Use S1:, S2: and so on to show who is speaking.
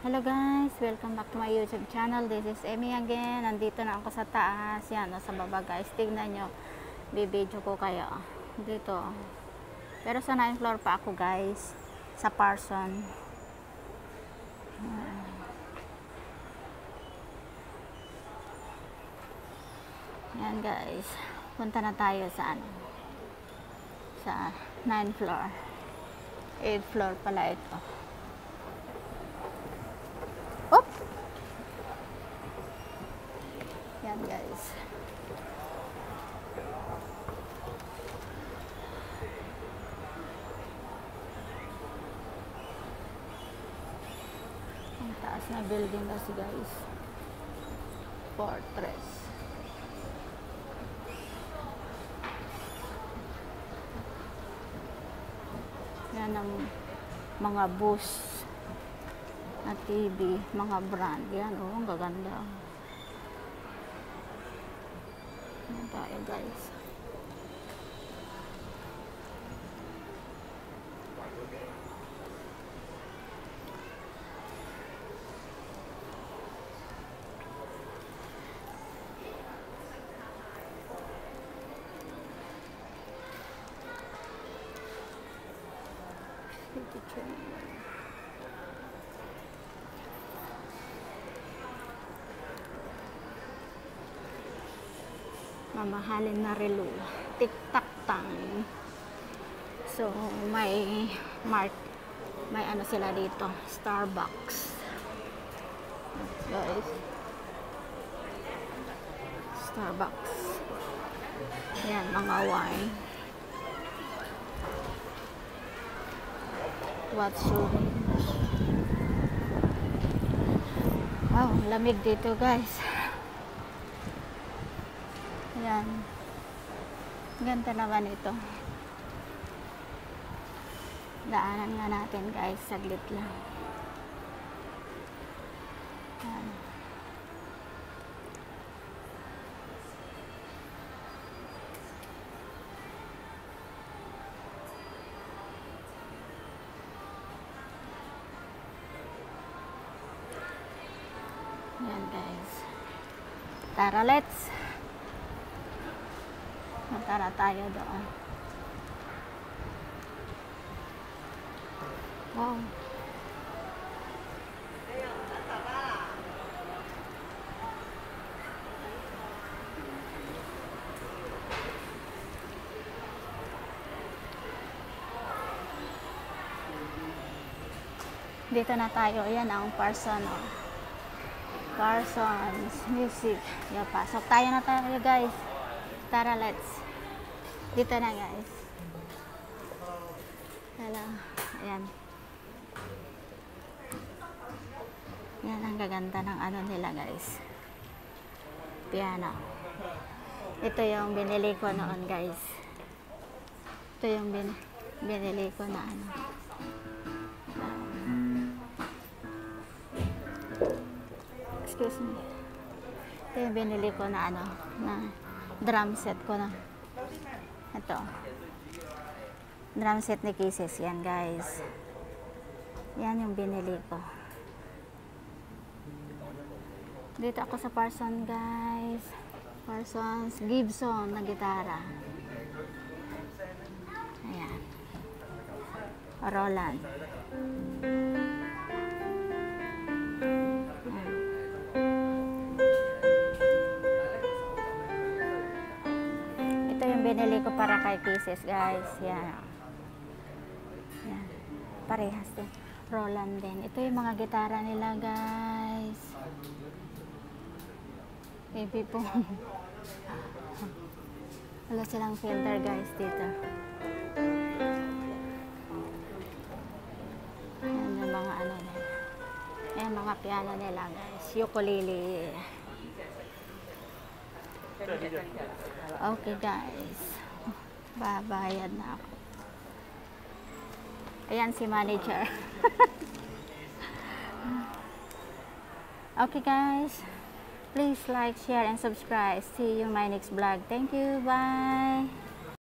S1: Hello guys, welcome back to my YouTube channel. This is Imee again. Nandito na ako sa taas. Yan, sa baba guys. Tignan nyo. Bibidyo ko kayo. Dito. Pero sa 9th floor pa ako guys. Sa Parsons. Yan guys. Punta na tayo sa sa 9th floor. 8th floor pala ito. Op! Yan guys. Ang taas na building kasi guys. Fortress. Yan ang mga bus na TV, mga brand. Yan, oh, ang gaganda. Yan tayo guys. City train. Mamahalin na relo. Tik-tak tang. So, may ano sila dito. Starbucks. Guys. Starbucks. Yan, mga wine. What's your name? Wow, lamig dito guys. Yan. Ganda naman ito. Daanan nga natin guys. Saglit lang. Yan. Yan guys. Tara, let's. Tara tayo doon. Wow. Dito na tayo. Ayan ang Parsons. Oh. Parsons Music. Yan, pasok tayo na tayo guys. Tara, let's. Dito na guys. Hello. Ayan. Yan ang gaganda ng ano nila guys. Piano. Ito yung binili ko noon guys. Ito yung binili ko na ano. Excuse me. Ito yung binili ko na ano. Na drum set ko na. Ito. Drum set ni Kisses. Yan guys. Yan yung binili ko. Dito ako sa Parsons guys. Parsons Gibson na gitara. Ayan. Roland. Binili ko para kay Kisses guys. Yan. Yan. Parehas din. Roland din. Ito yung mga gitara nila guys. Baby po. Wala silang filter guys dito. Yan yung mga ano nila. Yan mga piano nila guys. Ukulele. Okay guys, babayad na ako. Ayan si manager. Okay guys, please like, share and subscribe. See you in my next vlog. Thank you, bye.